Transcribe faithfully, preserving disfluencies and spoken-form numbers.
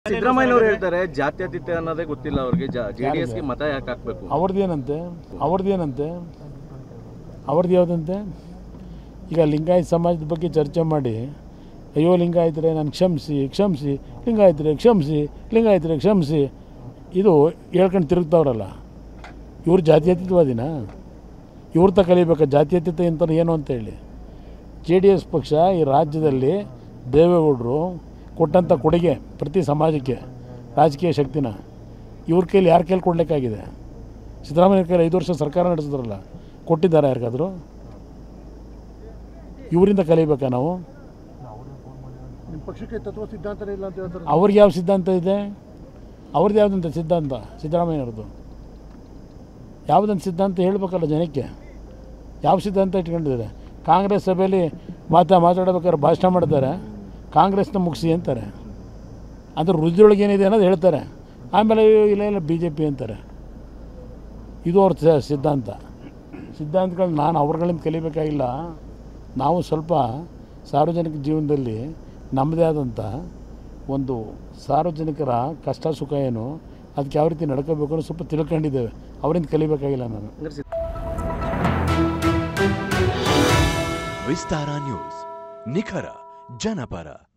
ಸಿದ್ದರಾಮಯ್ಯನವರು ಹೇಳ್ತಾರೆ ಜಾತ್ಯತೀತ ಅನ್ನೋದೇ ಗೊತ್ತಿಲ್ಲ ಅವರಿಗೆ, ಜೆಡಿಎಸ್ ಗೆ ಮತ ಯಾಕೆ ಹಾಕಬೇಕು? ಅವ್ರದ್ದೇನಂತೆ ಅವ್ರದ್ದೇನಂತೆ ಅವ್ರದ್ದು ಯಾವುದಂತೆ? ಈಗ ಲಿಂಗಾಯತ ಸಮಾಜದ ಬಗ್ಗೆ ಚರ್ಚೆ ಮಾಡಿ, ಅಯ್ಯೋ ಲಿಂಗಾಯತರೆ ನಾನು ಕ್ಷಮಿಸಿ ಕ್ಷಮಿಸಿ ಲಿಂಗಾಯತರೆ ಕ್ಷಮಿಸಿ ಲಿಂಗಾಯತರೆ ಕ್ಷಮಿಸಿ ಇದು ಹೇಳ್ಕೊಂಡು ತಿರುಗ್ತಾವ್ರಲ್ಲ, ಇವ್ರು ಜಾತ್ಯತೀತವಾದಿನ? ಇವ್ರ ತ ಕಲಿಬೇಕಾ ಜಾತ್ಯತೀತ ಅಂತ ಏನು ಅಂತ ಹೇಳಿ? ಜೆ ಡಿ ಎಸ್ ಪಕ್ಷ ಈ ರಾಜ್ಯದಲ್ಲಿ ದೇವೇಗೌಡರು ಕೊಟ್ಟಂಥ ಕೊಡುಗೆ ಪ್ರತಿ ಸಮಾಜಕ್ಕೆ ರಾಜಕೀಯ ಶಕ್ತಿನ ಇವ್ರ ಕೈಲಿ ಯಾರ ಕೈಲಿ ಕೊಡಲಿಕ್ಕಾಗಿದೆ? ಸಿದ್ದರಾಮಯ್ಯ ಕೈಲಿ ಐದು ವರ್ಷ ಸರ್ಕಾರ ನಡೆಸಿದ್ರಲ್ಲ, ಕೊಟ್ಟಿದ್ದಾರೆ ಯಾರಿಗಾದರೂ? ಇವರಿಂದ ಕಲಿಬೇಕಾ ನಾವು? ನಿಮ್ಮ ಪಕ್ಷಕ್ಕೆ ತತ್ವ ಸಿದ್ಧಾಂತ ಇಲ್ಲ ಅಂತ ಹೇಳ್ತಾರೆ. ಅವ್ರಿಗೆ ಯಾವ ಸಿದ್ಧಾಂತ ಇದೆ? ಅವ್ರದ್ದು ಯಾವುದಂತ ಸಿದ್ಧಾಂತ? ಸಿದ್ದರಾಮಯ್ಯವ್ರದ್ದು ಯಾವುದಂತ ಸಿದ್ಧಾಂತ ಹೇಳಬೇಕಲ್ಲ ಜನಕ್ಕೆ. ಯಾವ ಸಿದ್ಧಾಂತ ಇಟ್ಕೊಂಡಿದ್ದಾರೆ? ಕಾಂಗ್ರೆಸ್ ಸಭೆಯಲ್ಲಿ ಮಾತಾ ಮಾತಾಡಬೇಕಾದ್ರೆ ಭಾಷಣ ಮಾಡ್ತಾರೆ, ಕಾಂಗ್ರೆಸ್ನ ಮುಗಿಸಿ ಅಂತಾರೆ, ಅದ್ರ ರುಚಿಯೊಳಗೆ ಏನಿದೆ ಅನ್ನೋದು ಹೇಳ್ತಾರೆ, ಆಮೇಲೆ ಇಲ್ಲ ಇಲ್ಲ ಬಿ ಜೆ ಪಿ ಅಂತಾರೆ. ಇದು ಅವ್ರ ಸಿದ್ಧಾಂತ. ಸಿದ್ಧಾಂತಗಳು ನಾನು ಅವ್ರಗಳಿಂದ ಕಲಿಬೇಕಾಗಿಲ್ಲ. ನಾವು ಸ್ವಲ್ಪ ಸಾರ್ವಜನಿಕ ಜೀವನದಲ್ಲಿ ನಮ್ಮದೇ ಆದಂಥ ಒಂದು ಸಾರ್ವಜನಿಕರ ಕಷ್ಟ ಸುಖ ಏನು, ಅದಕ್ಕೆ ಯಾವ ರೀತಿ ನಡ್ಕೋಬೇಕು ಅನ್ನೋ ಸ್ವಲ್ಪ ತಿಳ್ಕೊಂಡಿದ್ದೇವೆ. ಅವರಿಂದ ಕಲಿಬೇಕಾಗಿಲ್ಲ ನಾನು. ವಿಸ್ತಾರ ನ್ಯೂಸ್, ನಿಖರ ಜನಪರ.